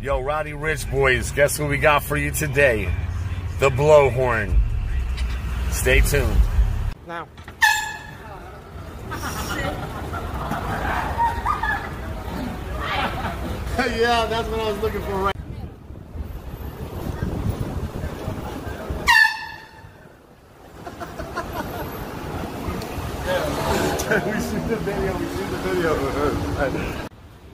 Yo, Rowdy Rich Boys, guess what we got for you today? The Blowhorn. Stay tuned. Now. Yeah, that's what I was looking for right. We shoot the video, we shoot the video.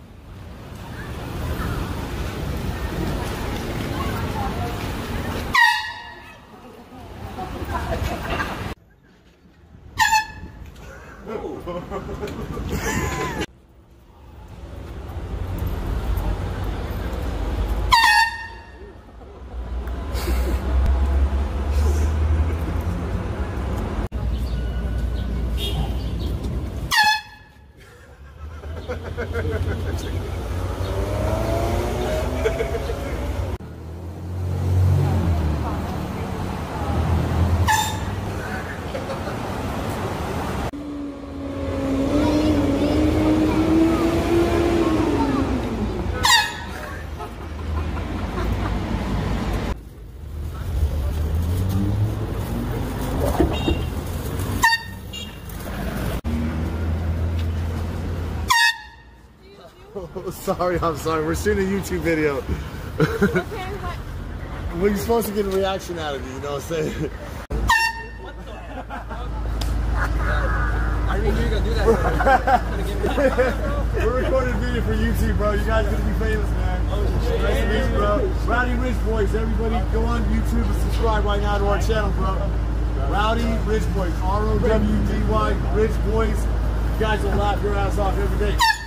I'm sorry. We're shooting a YouTube video. Okay, what? Well, you're supposed to get a reaction out of you, you know what I'm saying? What the I didn't think you were gonna do that. We're recording a video for YouTube, bro. You guys are gonna be famous, man. Nice to meet you, bro. Rowdy Rich Boys. Everybody go on YouTube and subscribe right now to our channel, bro. Rowdy Rich Boys. R-O-W-D-Y Rich Boys. You guys will laugh your ass off every day.